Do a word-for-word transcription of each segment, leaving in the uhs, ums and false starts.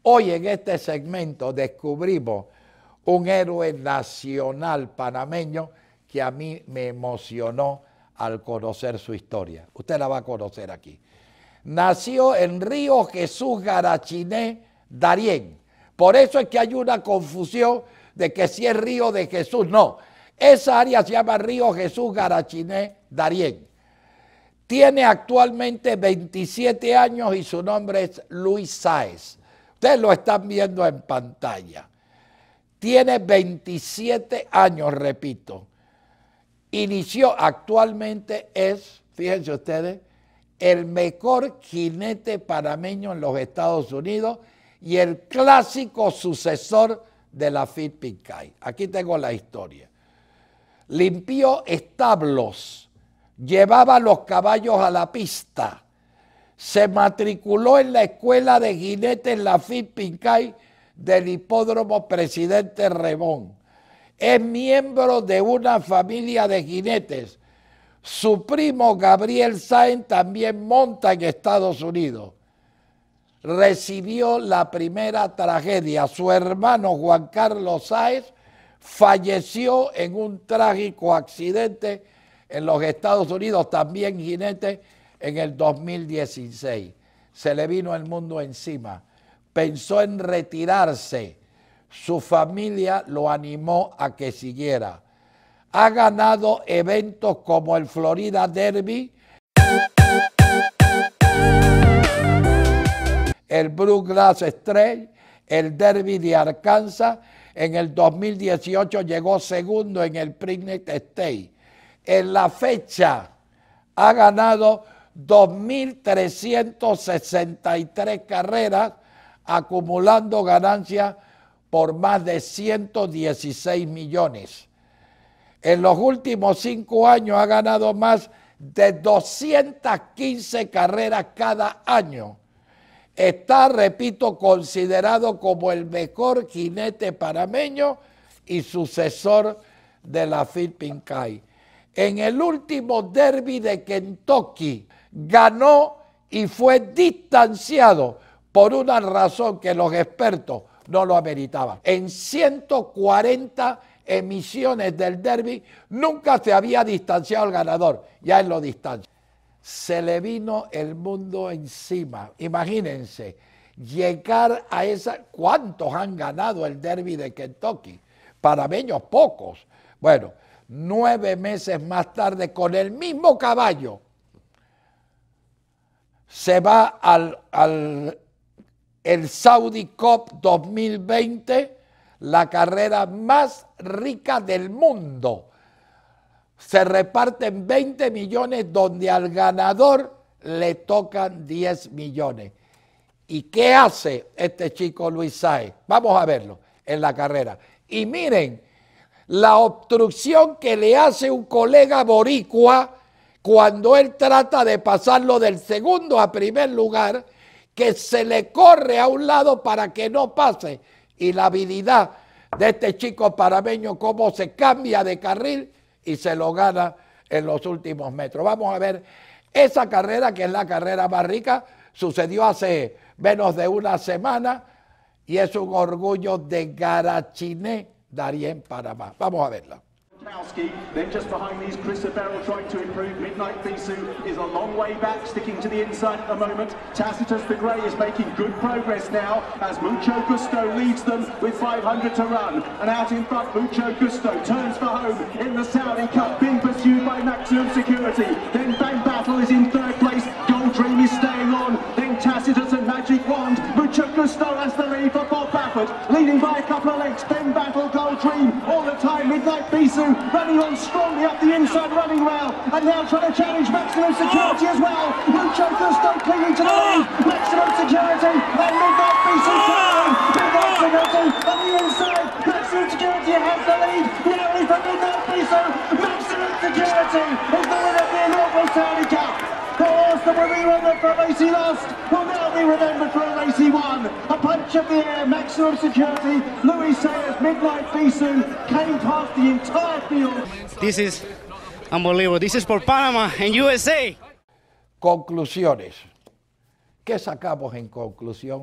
Hoy en este segmento descubrimos un héroe nacional panameño que a mí me emocionó al conocer su historia. Usted la va a conocer aquí. Nació en Río Jesús Garachiné, Darién. Por eso es que hay una confusión de que si es Río de Jesús. No, esa área se llama Río Jesús Garachiné, Darién. Tiene actualmente veintisiete años y su nombre es Luis Sáez. Ustedes lo están viendo en pantalla. Tiene veintisiete años, repito. Inició, actualmente es, fíjense ustedes, el mejor jinete panameño en los Estados Unidos y el clásico sucesor de la Fit Pincay. Aquí tengo la historia. Limpió establos, llevaba los caballos a la pista, se matriculó en la escuela de jinetes La Fit Pincay del hipódromo Presidente Rebón. Es miembro de una familia de jinetes. Su primo Gabriel Sáenz también monta en Estados Unidos. Recibió la primera tragedia. Su hermano Juan Carlos Sáenz falleció en un trágico accidente en los Estados Unidos, también jinete, en el dos mil dieciséis. Se le vino el mundo encima. Pensó en retirarse. Su familia lo animó a que siguiera. Ha ganado eventos como el Florida Derby, el Bluegrass Stakes, el Derby de Arkansas. En el dos mil dieciocho llegó segundo en el Preakness Stakes. En la fecha ha ganado dos mil trescientas sesenta y tres carreras, acumulando ganancias por más de ciento dieciséis millones. En los últimos cinco años ha ganado más de doscientas quince carreras cada año. Está, repito, considerado como el mejor jinete panameño y sucesor de la Fit Pincay. En el último derby de Kentucky ganó y fue distanciado por una razón que los expertos no lo ameritaban. En ciento cuarenta emisiones del derby nunca se había distanciado el ganador, ya él lo distancia. Se le vino el mundo encima. Imagínense, llegar a esa... ¿Cuántos han ganado el derby de Kentucky? Panameños, pocos. Bueno, nueve meses más tarde, con el mismo caballo, se va al, al el Saudi Cup dos mil veinte, la carrera más rica del mundo. Se reparten veinte millones donde al ganador le tocan diez millones. ¿Y qué hace este chico Luis Sáez? Vamos a verlo en la carrera. Y miren la obstrucción que le hace un colega boricua cuando él trata de pasarlo del segundo a primer lugar, que se le corre a un lado para que no pase. Y la habilidad de este chico panameño, cómo se cambia de carril y se lo gana en los últimos metros. Vamos a ver esa carrera, que es la carrera más rica, sucedió hace menos de una semana y es un orgullo de Garachiné, Darién, Panamá. Vamos a verla. Then just behind these, Chris Barrel trying to improve. Midnight Bisu is a long way back, sticking to the inside at the moment. Tacitus the Grey is making good progress now as Mucho Gusto leads them with five hundred to run. And out in front, Mucho Gusto turns for home in the Saudi Cup, being pursued by Maximum Security. Then Bang Battle is in third place. Gold Dream is staying on. Then Tacitus and Magic Wand. Mucho Gusto has the lead for Bob Baffert, leading by a couple of lengths. Then Battle, Gold Dream, all the time. Midnight Bisu running on strongly up the inside, running well, and now trying to challenge Maximum Security as well. Mucho Gusto clinging to the lead. Maximum Security and Midnight Bisu following. Midnight Security on the inside. Maximum Security has the lead. Narrowly for Midnight Bisu. Maximum Security is the winner of the inaugural Saudi Cup. The horse that will be remembered for a race he lost will now be remembered for a race he won. A punch of the air, Maximum Security, Luis Sayers, Midnight Bisu came past the entire field. This is unbelievable. This is for Panama and U S A. Conclusiones. ¿Qué sacamos en conclusión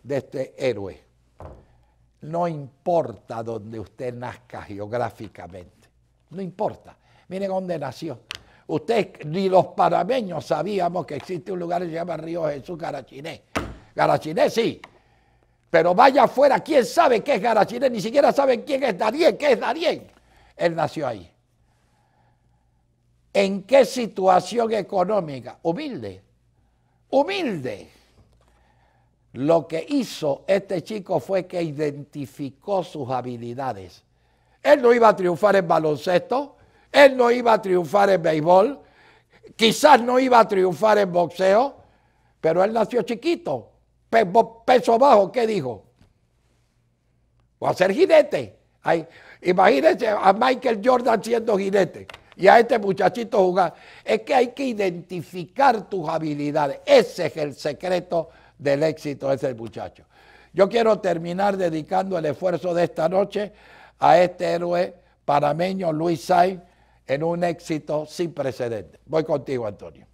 de este héroe. No importa donde usted nazca geográficamente, no importa. Miren dónde nació. Usted, ni los panameños sabíamos que existe un lugar que se llama Río Jesús Garachiné. Garachiné sí, pero vaya afuera, ¿quién sabe qué es Garachiné? Ni siquiera saben quién es Darién, qué es Darién. Él nació ahí. ¿En qué situación económica? Humilde, humilde. Lo que hizo este chico fue que identificó sus habilidades. Él no iba a triunfar en baloncesto, él no iba a triunfar en béisbol, quizás no iba a triunfar en boxeo, pero él nació chiquito, peso bajo, ¿qué dijo? Voy a ser jinete. Ay, imagínense a Michael Jordan siendo jinete y a este muchachito jugar. Es que hay que identificar tus habilidades. Ese es el secreto del éxito de ese muchacho. Yo quiero terminar dedicando el esfuerzo de esta noche a este héroe panameño, Luis Sainz, en un éxito sin precedentes. Voy contigo, Antonio.